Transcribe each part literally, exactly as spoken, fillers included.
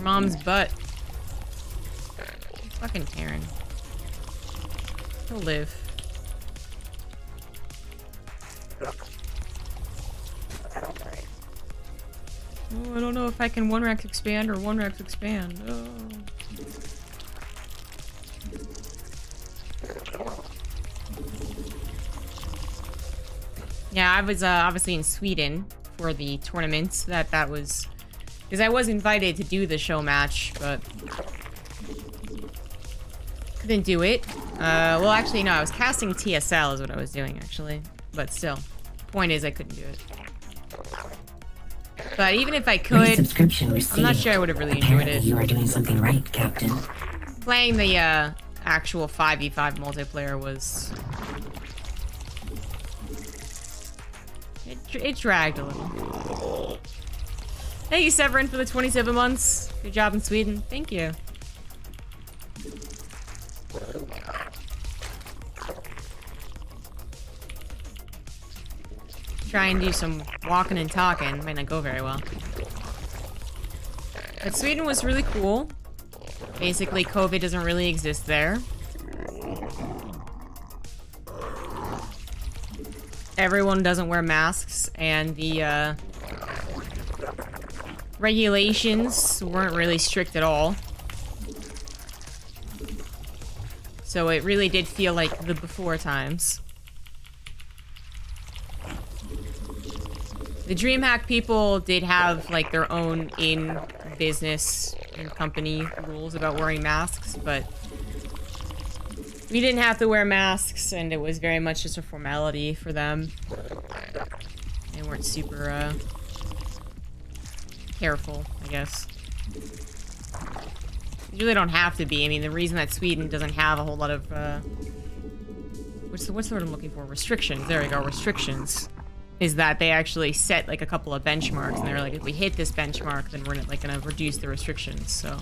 mom's butt. Fucking Terran. He'll live. Oh, I don't know if I can one Rex expand or one Rex expand. Oh. Yeah, I was uh, obviously in Sweden for the tournament. That that was because I was invited to do the show match, but couldn't do it. Uh, well, actually, no, I was casting T S L is what I was doing, actually. But still, point is, I couldn't do it. But even if I could, I'm not sure I would have really enjoyed it. You are doing something right, Captain. Playing the uh, actual five v five multiplayer was... It, it dragged a little. Thank you, Severin, for the twenty-seven months. Good job in Sweden. Thank you. Try and do some walking and talking. Might not go very well. But Sweden was really cool. Basically, COVID doesn't really exist there. Everyone doesn't wear masks, and the uh, regulations weren't really strict at all. So it really did feel like the before times. The DreamHack people did have, like, their own in-business and company rules about wearing masks, but we didn't have to wear masks, and it was very much just a formality for them. They weren't super, uh, careful, I guess. You really don't have to be. I mean, the reason that Sweden doesn't have a whole lot of, uh... What's the, what's the word I'm looking for? Restrictions. There we go, restrictions. Is that they actually set like a couple of benchmarks, and they're like, if we hit this benchmark, then we're like gonna reduce the restrictions. So,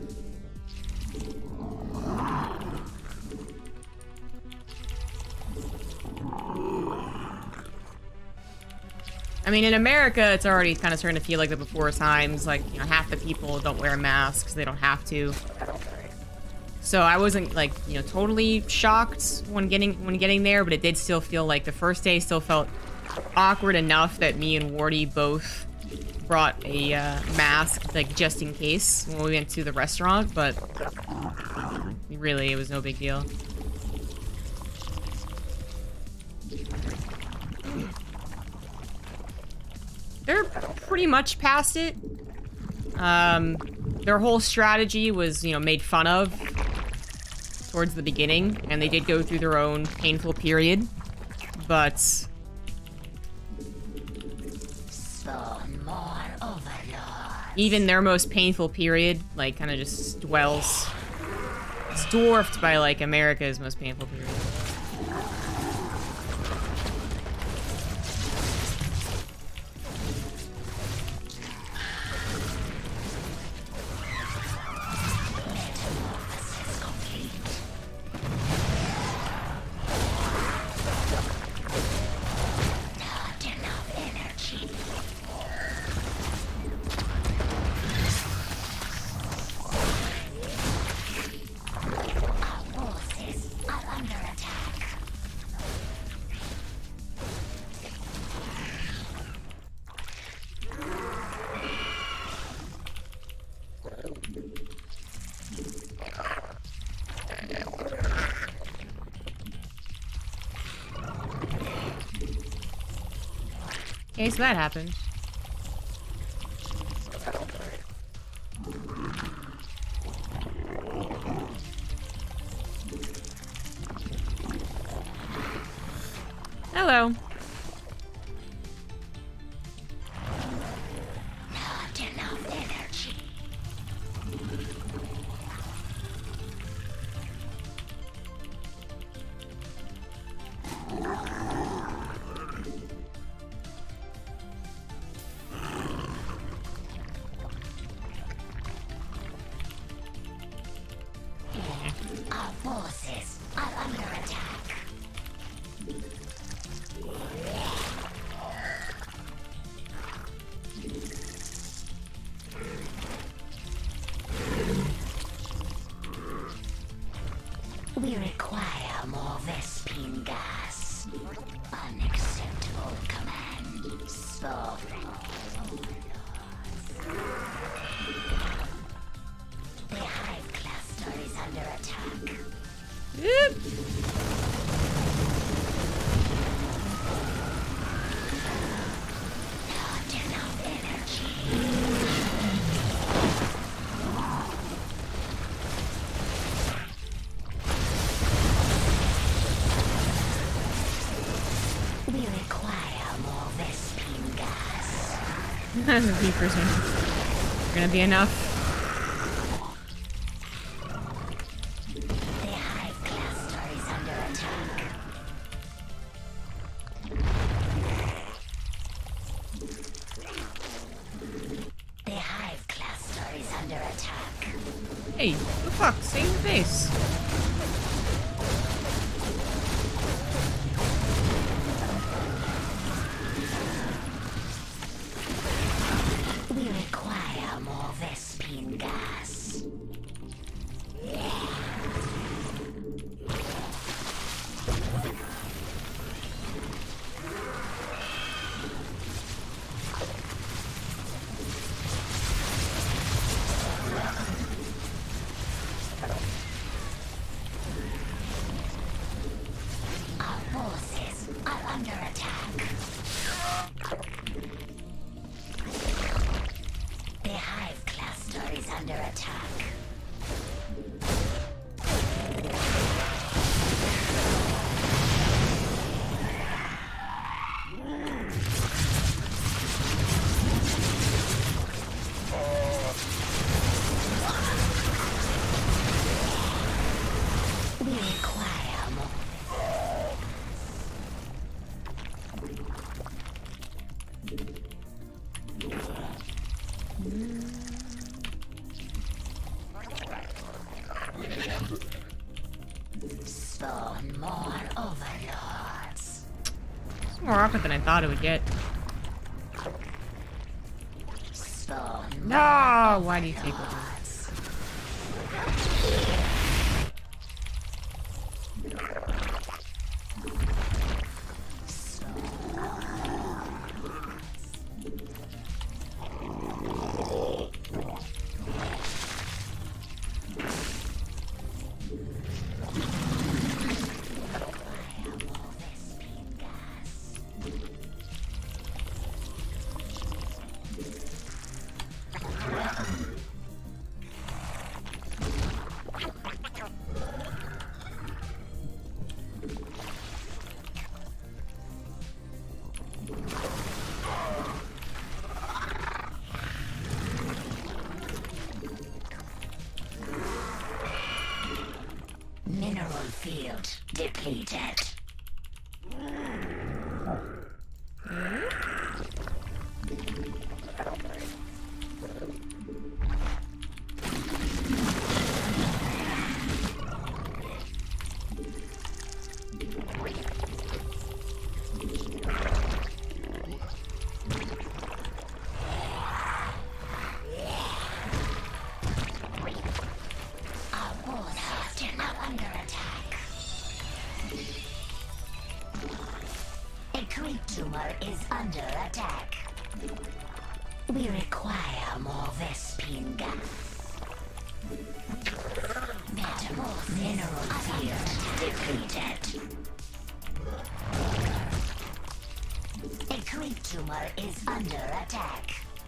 I mean, in America, it's already kind of starting to feel like the before times. Like, you know, half the people don't wear masks; they don't have to. So I wasn't like, you know, totally shocked when getting when getting there, but it did still feel like the first day still felt awkward enough that me and Wardy both brought a uh, mask, like, just in case when we went to the restaurant, but really, it was no big deal. They're pretty much past it. Um, their whole strategy was, you know, made fun of towards the beginning, and they did go through their own painful period, but... even their most painful period, like, kind of just dwells. It's dwarfed by, like, America's most painful period. Okay, so that happened. Hello. Not enough energy. The beepers are gonna be enough. The Hive cluster is under attack. The Hive cluster is under attack. Hey, the fuck? Save the base. We require more Vespene gas. Our forces are under attack. The Hive cluster is under attack. We require more. Spawn more overlords. It's more awkward than I thought it would get. Spawn more No! Why do you take over? overlords. Mineral field depleted. Our forces are under attack. A creep tumor is under attack. We require more Vespene gas. Metamorph mineral field depleted. A creep tumor is under attack.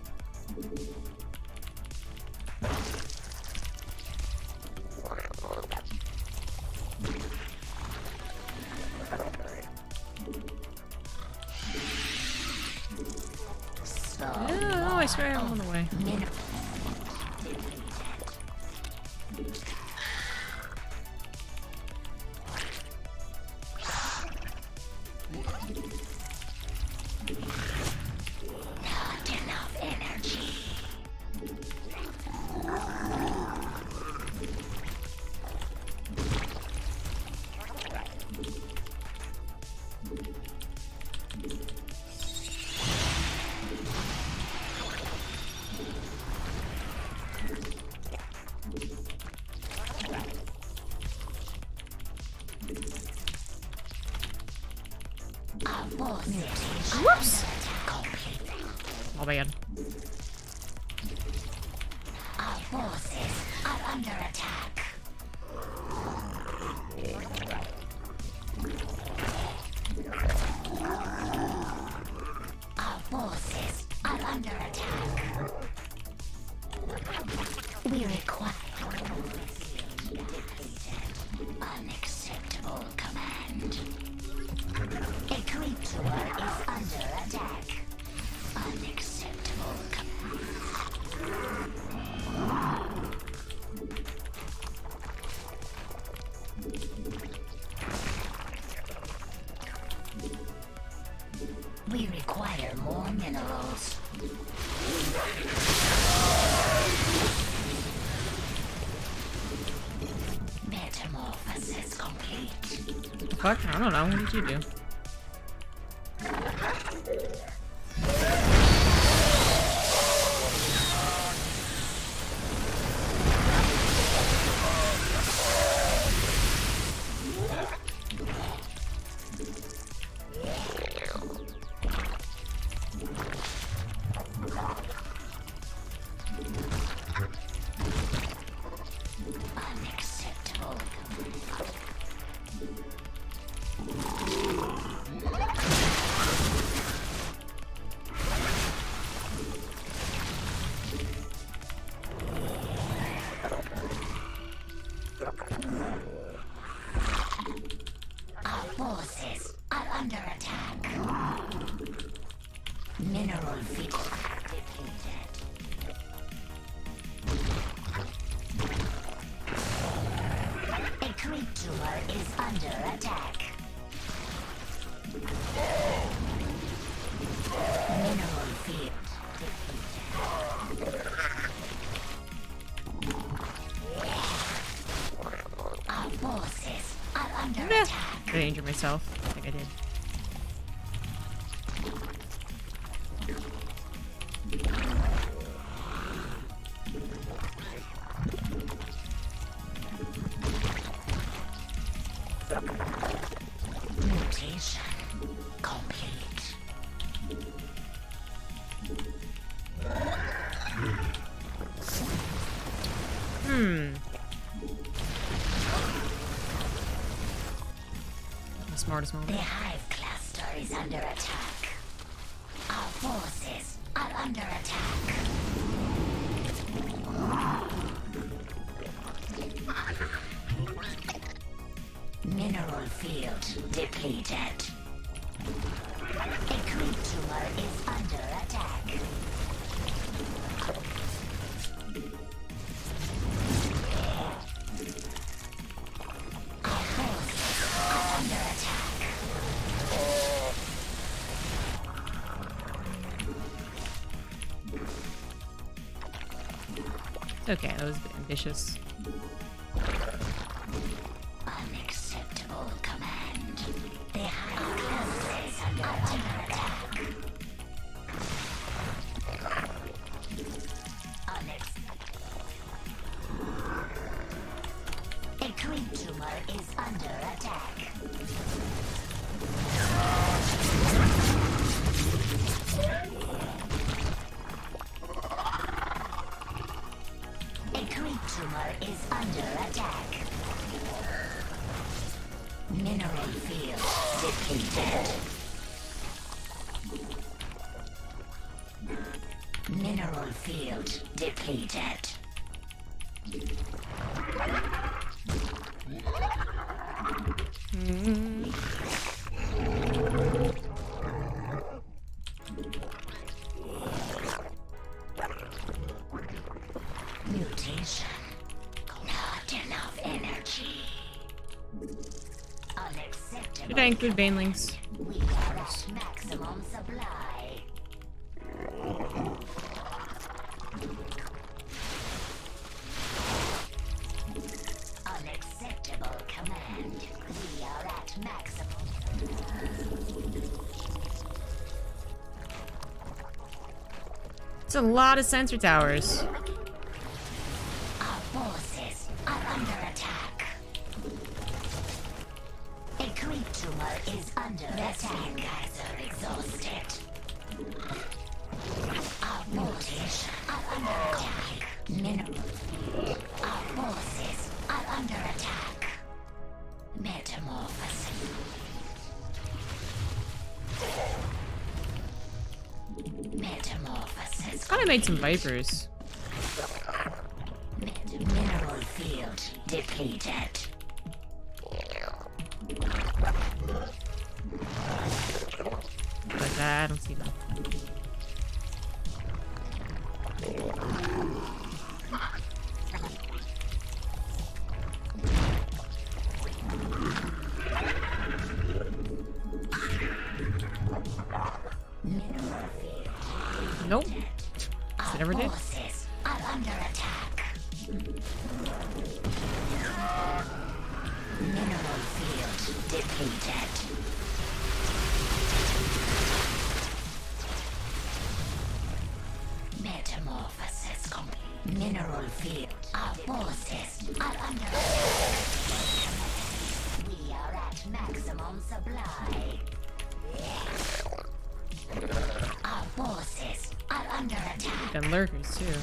Spawn Oh, I swear I'm on the way. mineral Not enough energy. Our forces are Whoops! under attack completely. Oh, bad. Our forces are under attack. Our forces are under attack. We require unacceptable command. A creep tumor is under attack. Unacceptable fuck? I don't know. What did you do? Forces are under attack. Mineral field depleted. A creep tumor is under attack. Mineral field depleted. Our forces are under Meh. attack. Did I injure myself? I think I did. Mutation complete. Hmm. The smartest moment. The hive cluster is under attack. Our forces are under attack. Mineral field depleted. A creep tumor is under attack. Our forces are under attack. Okay, that was a bit ambitious. Unacceptable command. The hive cluster is under attack. Unacceptable. A creep tumor is under attack. A creep tumor is under attack. Mineral field depleted. Mineral field depleted. Hmm. Mutation. Not enough energy. Unacceptable. Did I include banelings? We are at maximum supply. Unacceptable command. We are at maximum. It's a lot of sensor towers. Our forces are under attack. A creep tumor is under attack. Guys are exhausted. Our forces are under attack. Mineral. Our forces are under attack. Metamorphosis. Metamorphosis. Thought I made some vipers. Min- Mineral field depleted. Like that, I don't see them. Mineral field. Nope. Our it ever did? forces are under attack. Mineral field depleted. Depleted. Metamorphosis complete. Mineral field. Our forces are under attack. We are at maximum supply. Our forces are under attack. And lurkers too.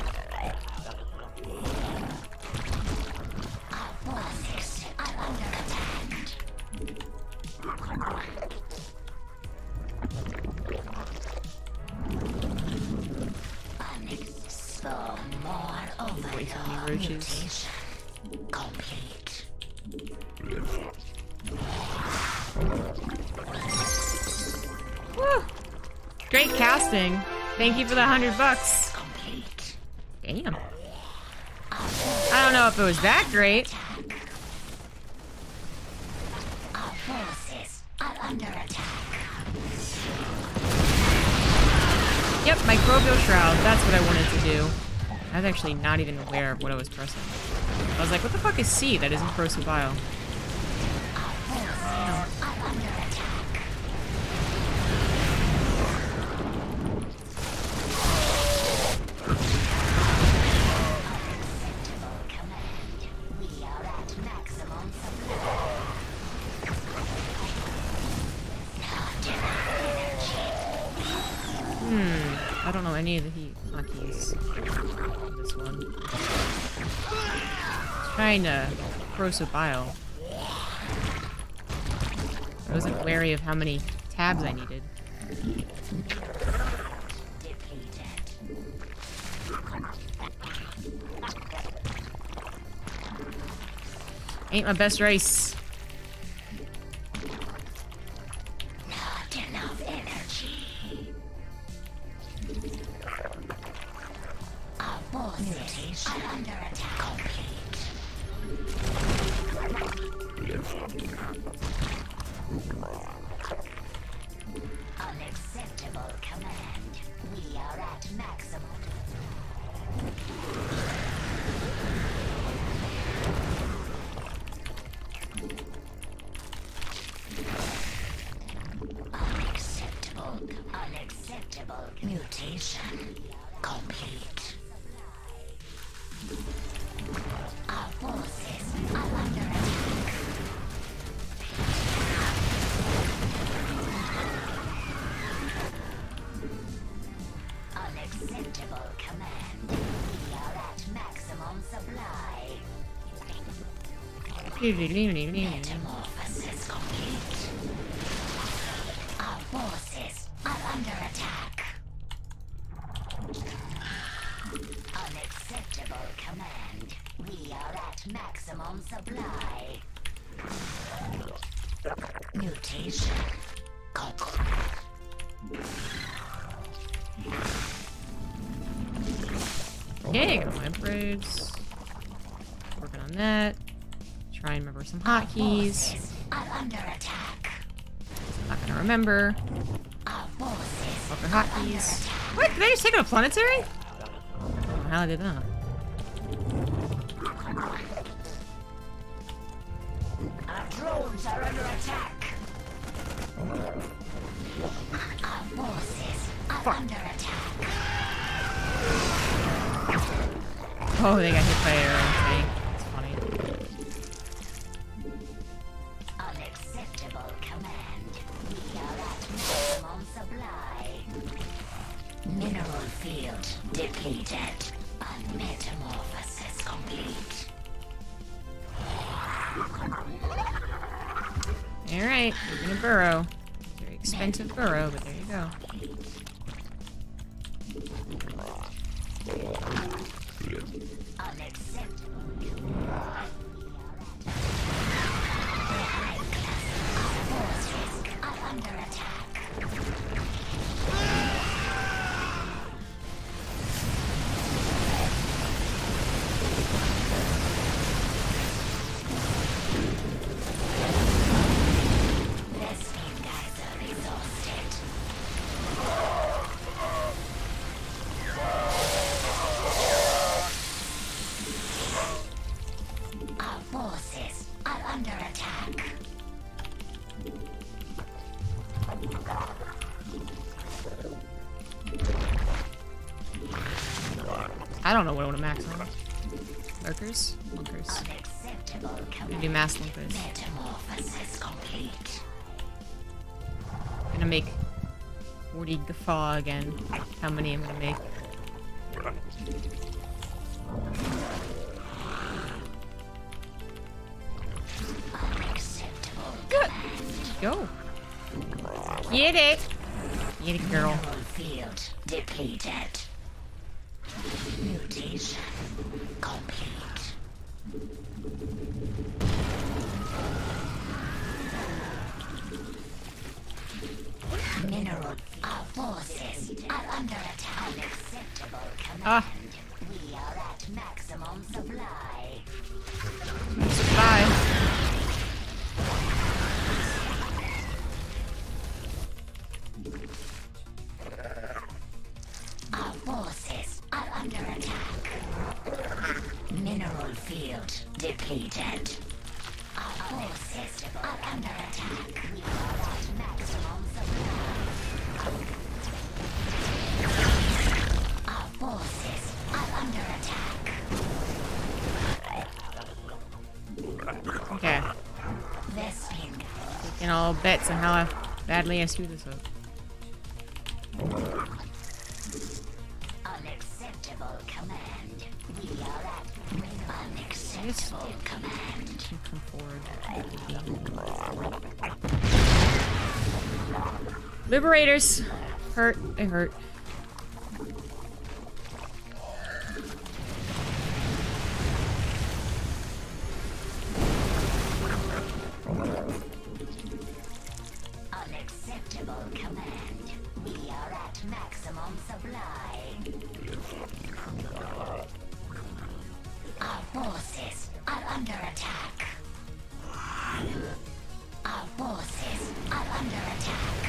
Our forces are under attack. So more Wait for overload. me, roaches. Mutation complete. Woo! Great casting. Thank you for the hundred bucks. Complete. Damn. I don't know if it was that great. Our forces are under attack. Yep, microbial shroud. That's what I wanted to do. I was actually not even aware of what I was pressing. I was like, what the fuck is C? That isn't corrosive bile. Our forces are under attack. Unacceptable command. We are at maximum supply. Not enough energy. Hmm. I don't know any of the heat hotkeys. This one. It's trying to corrosive bile. I wasn't wary of how many tabs I needed. Ain't my best race. Not enough energy. Our forces are under attack. Unacceptable command. We are at maximum. Unacceptable. Unacceptable. Mutation complete. Our forces are under attack. Unacceptable command. We are at maximum supply. Metamorphosis complete. Our forces are under attack. Unacceptable command. We are at maximum supply. Mutation complete. Okay, got my upgrades. Working on that. Try and remember some hotkeys. Forces are under attack. Not gonna remember. Our forces Fucker are under hotkeys. attack. What? Did they just take out a planetary? I don't know how I did that. Our drones are under attack. Our forces are under attack. Oh, they got hit by arrow. It's funny. Unacceptable command. We are at maximum supply. Mineral field depleted. Metamorphosis complete. Alright, we're gonna burrow. Very expensive burrow, but there you go. Unacceptable. Our forces are under attack. Rescue guys are exhausted. I don't know what I want to max on. Lurkers? Lunkers. Unacceptable I'm command. gonna do mass lunkers. Metamorphosis complete. Gonna make forty guffaw again. How many I'm gonna make. Unacceptable Good. command. Go. Get it. Get it, girl. Mineral field depleted. Mutation complete. Mineral. Our forces are under attack. Unacceptable command. Ah. We are at maximum supply. Bye. Our forces are under attack. Mineral field depleted. Our forces are under attack. We are at maximum supply. Our forces are under attack. Okay. Vespin. Taking all bets on how badly I screw this up. Unacceptable command. We are at unacceptable command. Come forward. Liberators. Hurt. They hurt. Unacceptable command. We are at maximum supply. Our forces are under attack. Our forces are under attack.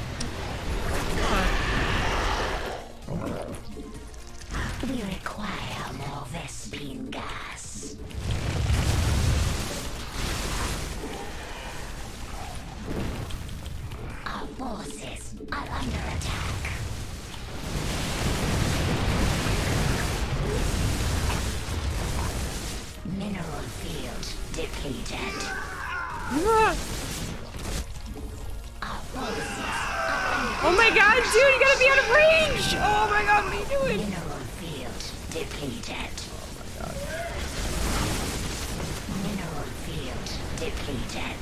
We require more Vespine gas. Our forces are under attack. Mineral field depleted. Our forces are under Oh my god, dude, you gotta be out of range! Oh my god, what are you doing? mineral field depleted. Mineral field depleted.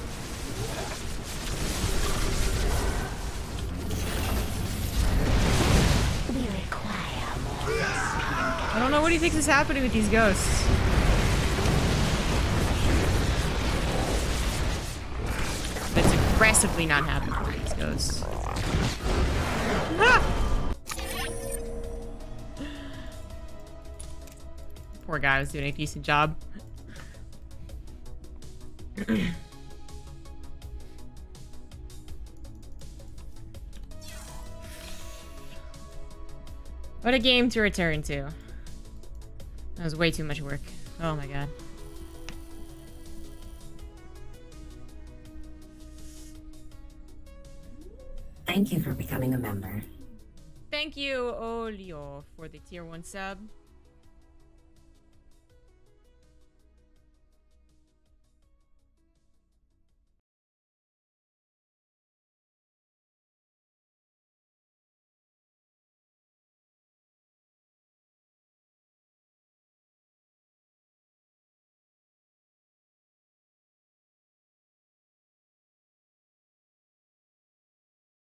We require more Vespine. I don't know what he thinks is happening with these ghosts. But it's aggressively not happening with these ghosts. Ah! Poor guy was doing a decent job. What a game to return to. That was way too much work. Oh my god. Thank you for becoming a member. Thank you, Olio, for the tier one sub.